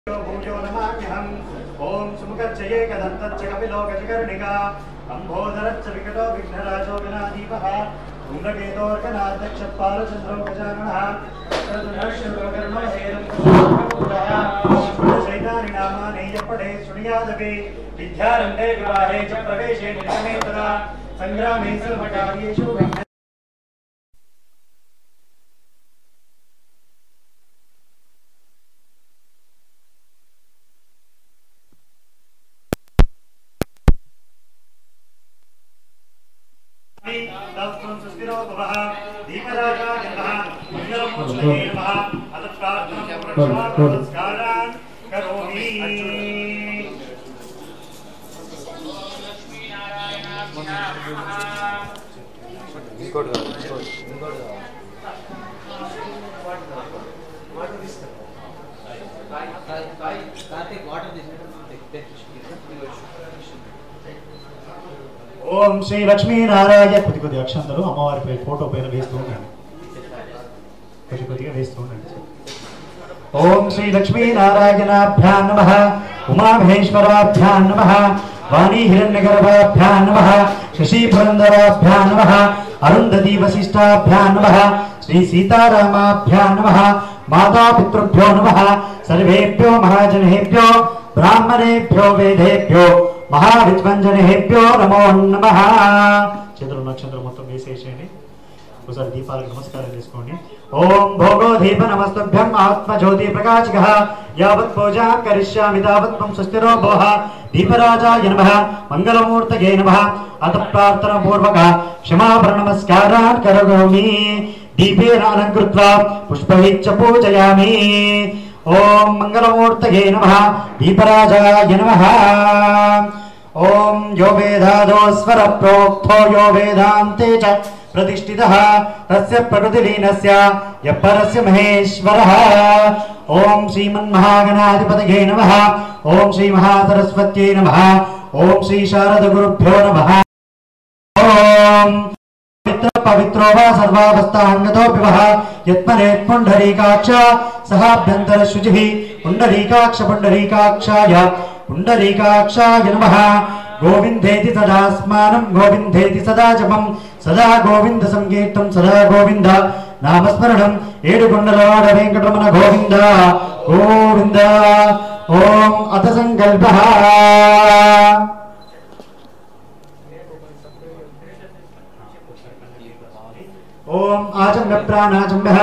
भूजो नमाम्यहम् ओम सुमुखच्चये कदन्तच्च कपिलोकचकर्णिका अम्भोधरच्च विकटो विघ्नराजो गणाधिपः धूम्रकेतोर्गनाध्यक्षपालचन्द्रो गजाननः तदनुष्यकर्णो हेरं नामानि यपठे शृणुयादपि विद्यारम्भे विवाहे च प्रवेशे निगमे तदा संग्रामे सर्वकार्येषु तस्मन् सुस्थिरो भवः दीपराजाय नमः मंगलमोक्षणे नमः अतप्रार्थनान् करोमि ओम श्री लक्ष्मी नारायण कोद्दी अक्षंतलु अम्मवारी फोटो पैन वेस्तू कोद्दी वेस्तू ओम श्री लक्ष्मी नारायणाभ्यां नमः उमा महेश्वराभ्यां नमः वाणी हिरण्यगर्भाभ्यां नमः शशि पुरंदराभ्यां नमः अरुंधति वसिष्ठाभ्यां नमः श्री सीतारामाभ्यां नमः माता पितृभ्यो नमः सर्वेभ्यो महाजनेभ्यो ब्राह्मणेभ्यो वेदेभ्यो महाविद्वंजनेभ्यो नमो नमः चंद्र नक्षत्र మొత్తం వేసేయండి ఒకసారి దీపాలకు నమస్కారం చేసుకోండి ఓం భోగో దీప నమస్తుభ్యం ఆత్మజ్యోతి ప్రకాశకః యావత్ పూజా కరిష్యామి తావత్ త్వం స్వస్తిరో భోః దీపరాజాయ నమః మంగళమూర్తయే నమః అత ప్రార్థన పూర్వక క్షమాపణ నమస్కారాన్ కరోమి దీపేన అలంకృత్వా పుష్పైశ్చ పూజయామి ओम मंगलमूर्तये नमः दीपराजाय नमः ओम यो वेदादो स्वर प्रोक्तो यो वेदान्ते च प्रतिष्ठितः तस्य प्रकृतिलीनस्य यः परस्य महेश्वरः ओम श्रीमन्महागणाधिपतये नमः ओम श्री महासरस्वत्यै नमः ओम श्री शारदगुरुभ्यो नमः ओम पवित्रो वा सर्वावस्थांगतो विवह यत्मनेत् पुंडरीकाक्ष सहाभ्यंतर शुचिः पुंडरीकाक्षाय नमः गोविंदेति सदा स्मरणं गोविंदेति सदा जपं सदा गोविंद संकीर्तनं सदा गोविंद नामस्मरणं ఏడుకొండలవాడ వెంకటరమణ గోవింద గోవింద ఓం అత సంకల్పః ओम आजम्य प्राणाजम्यः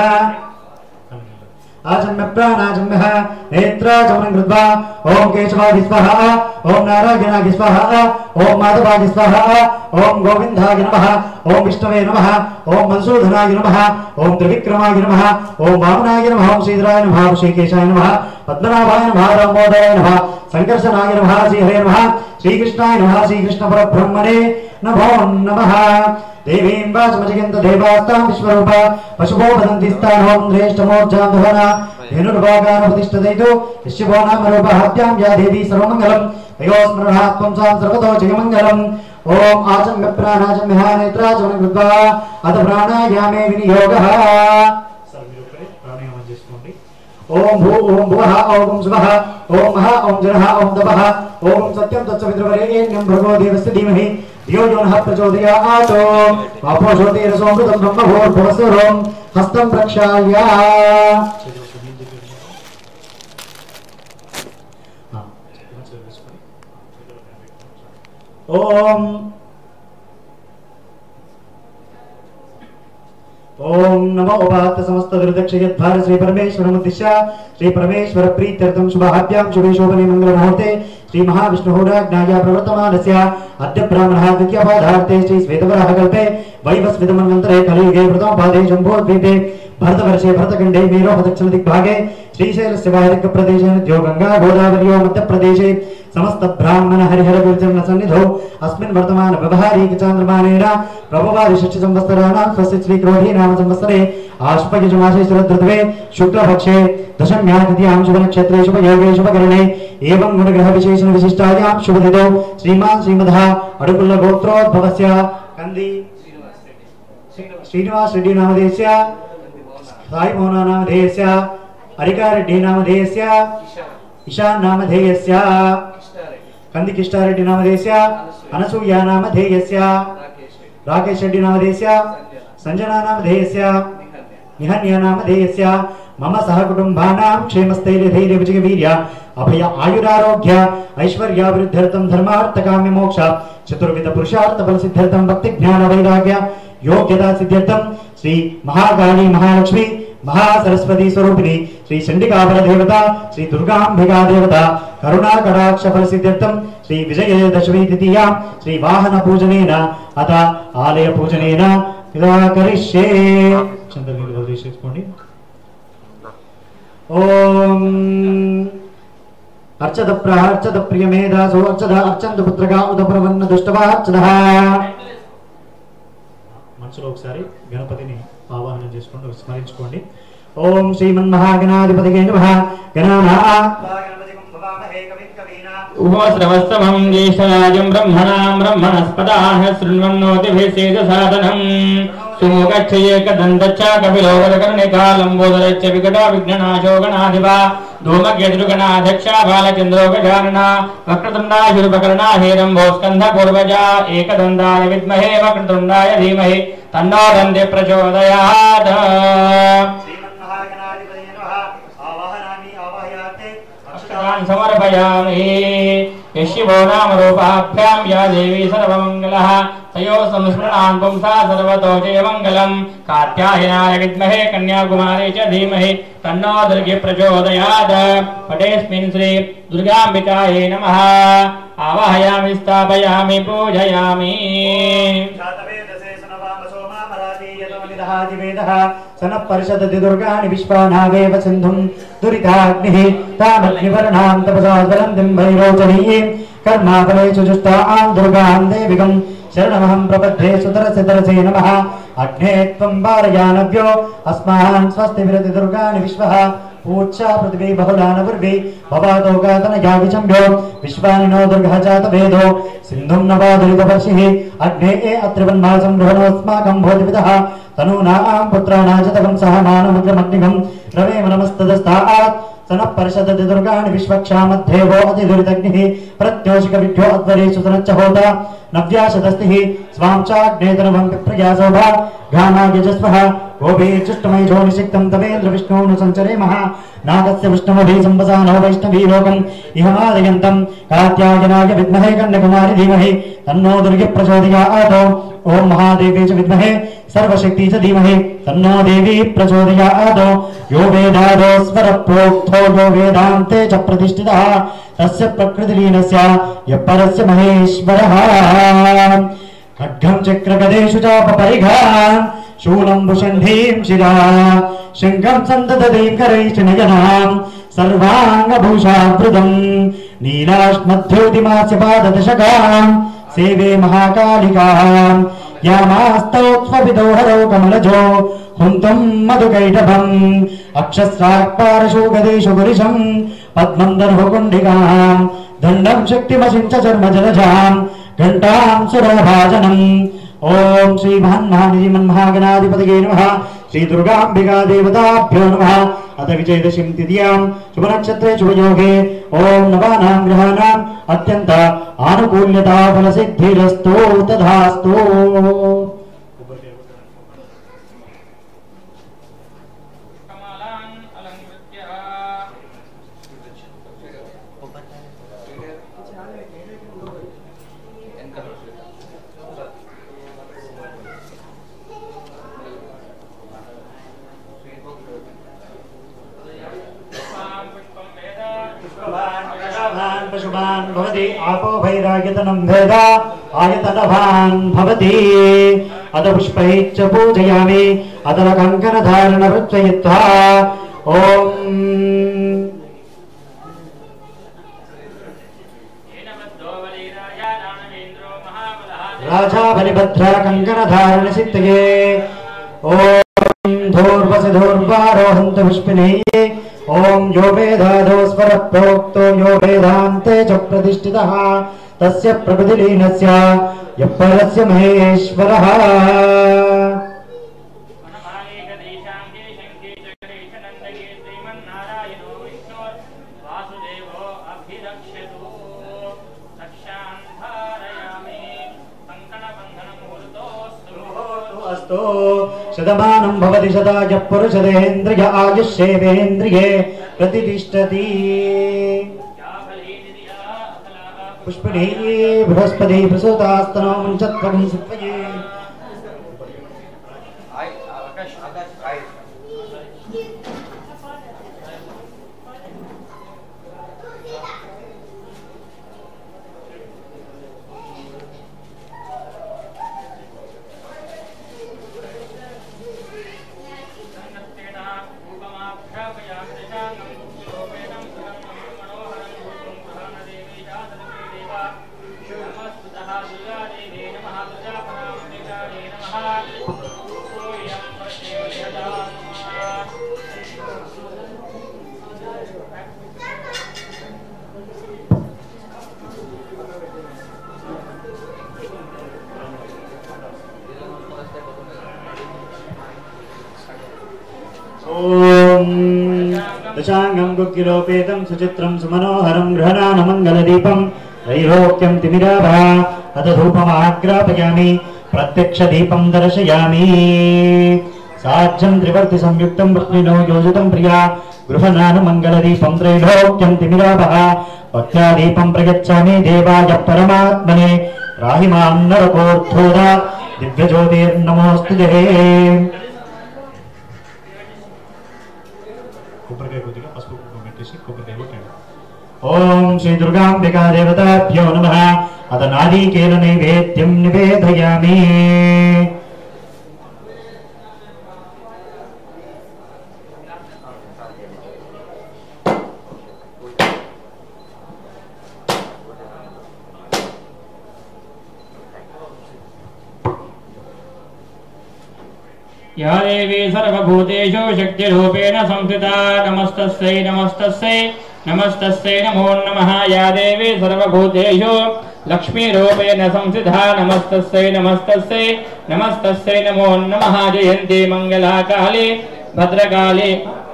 आजम्य प्राणाजम्यः नेत्राजमनं कृत्वा ओम केशवाय स्वाहा ओम नारायणाय स्वाहा ओम माधवाय स्वाहा ओम गोविंदाय नमः ओम विष्णवे नमः ओम मधुसूदनाय नमः ओम त्रिविक्रमाय नमः ओम वामनाय नमः ओम श्रीधराय नमः ऋषिकेशाय नमः पद्मनाभाय नमः रामोदराय नमः संकर्षणाय नमः श्रीहरे नमः श्रीकृष्णाय नमः श्रीकृष्ण परब्रह्मणे नमो नमः देवीं वाचमजयन्त देवास्तां विश्वरूपा पशुभो वदन्ति स्थानों श्रेष्ठमोर्जां दहना धेनुर्भागान् प्रतिष्ठितैतु यस्यभो नाम रूपहत्यां या देवी सर्वमङ्गलं तयोस्मरणात्मं सां सर्वतो जयमङ्गलम् ओम आचम्य प्राणाचम्यः नेत्राचमनं कृत्वा अथ प्राणायामे विनियोगः प्राणायामं చేసుకోండి ओम भू ओम भुवः ओम सुवः ओम महा ओम जनः ओम तपः ओम सत्यं तत्सवितुर्वरेण्यं भर्गो देवस्य धीमहि धियो यो नः प्रचोदयात् आपो ज्योतिरसोऽमृतं ब्रह्मभूर्भुवस्वरं हस्तं प्रक्षाल्य ओम ओम नमो उपात समस्त दुर्दक्षयद्भार श्री परमेश्वरमुद्दिश्य श्री परमेश्वर प्रीत्यर्थं शुभाभ्यां शुभे शोभने मंगलमुहूर्ते श्री महाविष्णुहोराज्ञाया प्रवर्तमानस्य अद्य ब्राह्मणः द्वितीयपादार्थे श्री श्वेतवराहकल्पे वैवस्वतमन्वन्तरे कलियुगे प्रथमपादे जम्बूद्वीपे भरतवर्षे भरतखण्डे मेरोपदक्षिणदिग्भागे श्रीशैलस्य वायव्यप्रदेशे नद्यो गंगा गोदावर्यो मध्यप्रदेशे समस्त ब्राह्मण हरिहर गुरुचरण सन्निधौ अस्मिन् वर्तमान व्यवहारिक चान्द्रमानेन प्रभवादि षष्ठ संवत्सराणां स्वस्य श्री क्रोधी नाम संवत्सरे आश्वयुज मासे शरदृतवे शुक्लपक्षे दशम्यां तृतीयां शुभनक्षत्रे शुभयोगे शुभकरणे एवं गुणग्रह विशेषण विशिष्टायां शुभतिथौ श्रीमान् श्रीमदः अडुकुल्ल गोत्रोद्भवस्य कंदी श्रीनिवास रेड्डी नामधेयस्य साई मोहन नामधेयस्य हरिका रेड्डी नामधेयस्य ईशान नामधेयस्य कंदी किष्टारेड्डी नामधेयस्य अनसूया नामधेयस्य राकेश रेड्डी नामधेयस्य संजना नामधेयस्य निहन्या नामधेयस्य मम सहकुटुम्बानां क्षेमस्थैर्यधैर्य विजयवीर्य अभय आयुरारोग्य ऐश्वर्याभिवृद्ध्यर्थं धर्मार्थकाम्य मोक्ष चतुर्विध पुरुषार्थ फल सिद्ध्यर्थं भक्ति ज्ञान वैराग्य योग्यता सिद्ध्यर्थं श्री महाकाली महालक्ष्मी महासरस्वती स्वरूपिणी श्री चंडिकावर देवता श्री दुर्गांबिका देवता करुणा कटाक्ष फल सिद्ध्यर्थं श्री विजयदशमी द्वितीया श्री वाहन पूजनेन अथ आलय पूजनेन इदा करिष्ये चंद्रनील वदेशेस्कोंडि ओम अर्चद प्रार्चद प्रियमेधासो अर्चद अर्चंद पुत्रका उदप्रवन्न दुष्टवा अर्चदः మనసులో ఒకసారి గణపతిని ఆవాహన చేసుకోండి స్మరించుకోండి ఓం శ్రీమన్మహాగణాధిపతిగే నమః గణానాగణపతిం భవామహే కవిం కవీనా ఉపవస్రవస్తమం జ్యేష్ఠరాజం బ్రహ్మణాం బ్రహ్మణస్పదాః శృణ్వన్నోతిభిసేద సాధనం సుముఖచ్ఛయేకదంతచ్చ కపిలోకర్ణికా లంబోదరచ్చ వికటా విఘ్ననాశో గణాధిపా धूमकेतुगणाध्यक्ष बालचंद्रो गजानना वक्रतुंडा शुभकर्णा हेरंबो स्कंध पूर्वजा एकदंताय विद्महे वक्रतुंडाय धीमहि तन्नो दन्ते प्रचोदयात् श्रीमन्महागणाधिपतये नमः आवाहनामि आवाहयाते अक्षरान् समर्पयामि यशिवो नाम रूपाभ्यां या देवी सर्वमंगलः तयो संस्मरणान् पुंसा सर्वतो जयमंगलम् कात्यायनाय विद्महे कन्याकुमारी च धीमहि तन्नो दुर्गे प्रचोदयात् पटेऽस्मिन् श्री दुर्गाम्बिकायै नमः आवाहयामि स्थापयामि पूजयामि सनः परिषदति दुर्गाणि विश्वानावेव सिन्धुं दुरिताग्निः तामग्निवर्णां तपसा ज्वलन्तीं वैरोचनीं कर्माफलेषु जुष्टां दुर्गां देविकं शरणमहं प्रपद्ये सुतरसे तरसे नमः अग्ने त्वं वारयानव्यो अस्मान् स्वस्ति विरति दुर्गाणि विश्वः पूज्या पृथिवी बहुलानपूर्वी भवातो गातनयाविचम्भ्यो विश्वानिनो दुर्गः जातवेदो सिन्धुं नवादुरितवर्षिः अग्ने अत्रिवन्मासं बृहणोऽस्माकं भोतिविदः तनूनां पुत्राणां च तवं सह मानमुग्रमग्निगं रवेम नमस्तदस्तात् सनः परिषदति दुर्गाणि विश्वक्षामद्धेवो अतिदुरितग्निः प्रत्योषिकविभ्यो अध्वरेषु सनच्च होता नव्याशतस्तिः स्वां चाग्नेतनवं विप्रयासोभा घामाग्यजस्वः गोभीर्जुष्टमयजो निषिक्तं तवेन्द्र विष्णोनु संचरेमः नागस्य विष्णुमभि संवसानो वैष्णवी लोकम् इहमादयन्तं कात्यायनाय विद्महे कन्याकुमारी धीमहि तन्नो दुर्गे प्रचोदयात् ओम महादेवी च विद्महे सर्वशक्ति च धीमहि तन्नो देवी प्रचोदयात् यो वेदादो स्वर प्रोक्तो यो वेदान्ते च प्रतिष्ठितः तस्य प्रकृतिलीनस्य यः परस्य महेश्वरः खड्गं चक्रगदेषु चापपरिघान् शूलं भुषण्डीं शिरा शङ्खं सन्ददतीं करैश्च नयनां सर्वाङ्गभूषावृतं नीलाश्मद्योतिमास्य पाददशकां सेवे महाकालिकां यामास्तौत्वविदो हरौ कमलजो हुन्तं मधुकैटभम् अक्षस्राक्पारशोगदेषु गुरिशं पद्मं दर्भकुण्डिकां दण्डं शक्तिमसिञ्च चर्मजलजां घण्टां सुरभाजनम् ओम श्री महागणाधिपतये नमः श्री दुर्गांबिका देवताभ्यो नमः अथ विजयदशमी तिथियां शुभ नक्षत्रे शुभ योगे ओम नवानां ग्रहाणाम् अत्यंत आनुकूल्यता फल सिद्धिरस्तु तथास्तु पशुभान् भवति आपो भैरायतनं भेद आयतनभान् भवति अथ पुष्पैश्च पूजयामि अथ कङ्कणधारण वृत्तयित्वा ॐ राजा बलिभद्रा कङ्कणधारण सिद्धये ॐ धूर्वसि धूर्वारोहन्त पुष्पिने ओम यो वेदादो स्वर प्रोक्तो यो वेदान्ते च प्रतिष्ठितः तस्य प्रकृतिलीनस्य यः परस्य महेश्वरः अस्तु शतमानं भवति शताय पुरुषदेन्द्रिय आयुष्येवेन्द्रिये प्रतिष्ठति पुष्पणे बृहस्पति प्रसूतास्तनो मुञ्चत्वं सत्वये दशांगं गुग्गिलोपेतं सुचित्रं सुमनोहरं गृहणानमङ्गलदीपं त्रैलोक्यं तिमिराभः अथ धूपमाग्रापयामि प्रत्यक्षदीपं दर्शयामि साज्यं त्रिवर्ति संयुक्तं वृष्णिनो योजितं प्रिया गृहणानमङ्गलदीपं त्रैलोक्यं तिमिराभः भक्त्यादीपं प्रयच्छामि देवाय परमात्मने राहिमां नरकोऽर्थोदा दिव्यज्योतिर्नमोऽस्तुते ओम श्री दुर्गांबिका देवताभ्यो नमः अथ नारिकेल नैवेद्यं निवेदयामि या देवी सर्वभूतेषु शक्तिरूपेण संस्थिता नमस्तस्यै नमस्तस्यै नमस्तस्यै नमो नमः। या देवी सर्वभूतेषु लक्ष्मीरूपेण संस्थिता नमस्तस्यै नमस्तस्यै नमस्तस्यै नमो नमः। जयन्ती मंगला काली भद्रकाली